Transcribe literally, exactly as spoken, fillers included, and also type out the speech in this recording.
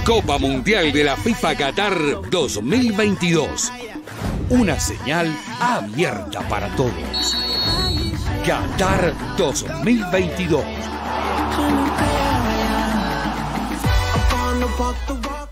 Copa Mundial de la FIFA Qatar dos mil veintidós. Una señal abierta para todos. Qatar dos mil veintidós.